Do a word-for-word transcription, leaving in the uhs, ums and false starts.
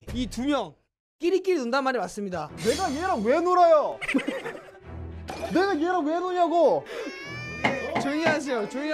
이 두 명 끼리끼리 논단 말이 맞습니다. 내가 얘랑 왜 놀아요? 내가 얘랑 왜 노냐고. 조용히 하세요. 조용히